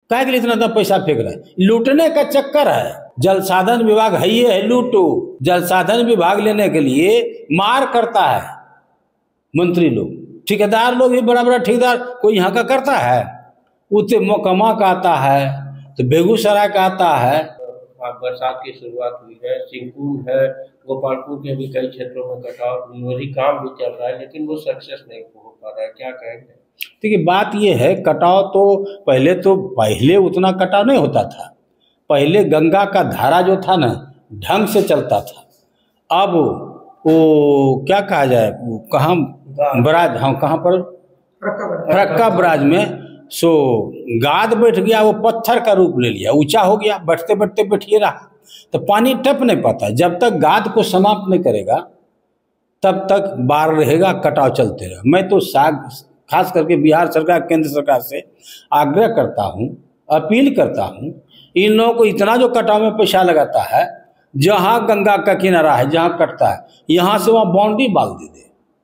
काहे के लिए इतना पैसा फेंक रहा है? लूटने का चक्कर है। जल साधन विभाग है ये है लूटो। जल साधन विभाग लेने के लिए मार करता है मंत्री लोग, ठेकेदार लोग भी, बड़ा बड़ा ठेकेदार कोई यहाँ का करता है? उतने मोकमा का आता है, तो बेगूसराय का आता है। बरसात की शुरुआत हुई है, सिंहकुंड है, गोपालपुर के भी कई क्षेत्रों में कटाव वही काम भी चल रहा है, लेकिन वो सक्सेस नहीं हो पा रहा है। क्या कहेंगे? देखिए बात ये है, कटाव तो पहले उतना कटाव नहीं होता था। पहले गंगा का धारा जो था ना ढंग से चलता था। अब वो क्या कहा जाए, कहाँ बराज, हाँ कहाँ पर, फरक्का बराज में सो गाद बैठ गया, वो पत्थर का रूप ले लिया, ऊंचा हो गया, बैठते बैठते बैठिए रहा, तो पानी टप नहीं पाता। जब तक गाद को समाप्त नहीं करेगा तब तक बाढ़ रहेगा, कटाव चलते रहेगा। मैं तो खास करके बिहार सरकार, केंद्र सरकार से आग्रह करता हूँ, अपील करता हूँ, इन लोगों को इतना जो कटाव में पैसा लगाता है, जहाँ गंगा का किनारा है, जहाँ कटता है, यहाँ से वहाँ बाउंड्री बाल दे,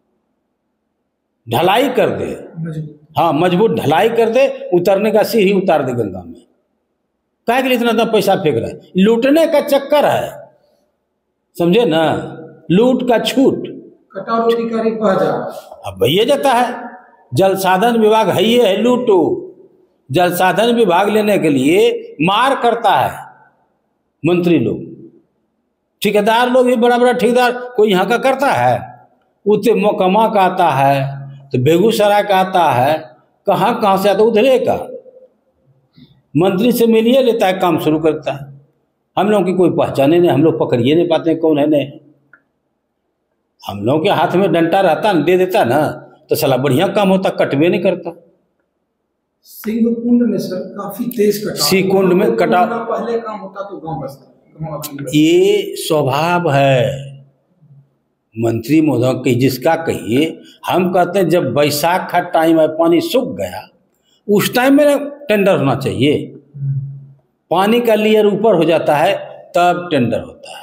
ढलाई कर दे, हाँ मजबूत ढलाई कर दे, उतरने का सीढ़ी उतार दे गंगा में। काहे के लिए इतना पैसा फेंक रहा है? लूटने का चक्कर है, समझे ना, लूट का छूट। कटाव अधिकारी अब भैया जाता है। जल साधन विभाग है ये है लूटो। जल साधन विभाग लेने के लिए मार करता है मंत्री लोग, ठेकेदार लोग भी, बड़ा बड़ा ठेकेदार कोई यहाँ का करता है? उतने मोकमा का आता है, तो बेगूसराय का आता है, कहाँ कहाँ से आता है, उधरे का मंत्री से मिलिए लेता है, काम शुरू करता है। हम लोगों की कोई पहचाने नहीं, हम लोग पकड़िए नहीं पाते कौन है नहीं। हम लोगों के हाथ में डंडा रहता न, दे देता ना, तो साला बढ़िया काम होता, कटवे नहीं करता। सिंहकुंड में सर काफी तेज कटाव, सिंहकुंड में कटाव पहले काम होता तो गांव बसता। ये स्वभाव है मंत्री महोदय की, जिसका कहिए। हम कहते हैं जब बैसाख का टाइम है, पानी सूख गया, उस टाइम में टेंडर होना चाहिए। पानी का लेयर ऊपर हो जाता है तब टेंडर होता है।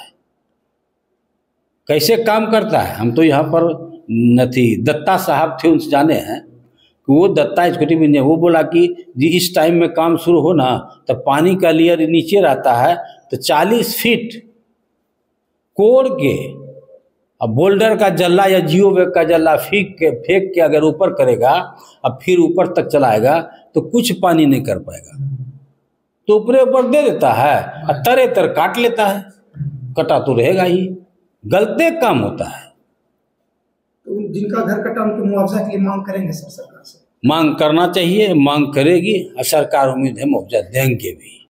कैसे काम करता है? हम तो यहाँ पर दत्ता साहब थे, उनसे जाने हैं कि वो दत्ता स्कूटी में, वो बोला कि जी इस टाइम में काम शुरू हो ना, तो पानी का लेयर नीचे रहता है, तो 40 फीट कोड़ के, अब बोल्डर का जल्ला या जियो बैग का जल्ला फेंक के अगर ऊपर करेगा, अब फिर ऊपर तक चलाएगा, तो कुछ पानी नहीं कर पाएगा, तो ऊपर दे देता है और तरे तर काट लेता है, कटा तो रहेगा ही, गलते काम होता है। तो जिनका घर कटा उनके मुआवजा के लिए मांग करेंगे सर सरकार से? मांग करना चाहिए, मांग करेगी और सरकार उम्मीद है मुआवजा देंगे भी।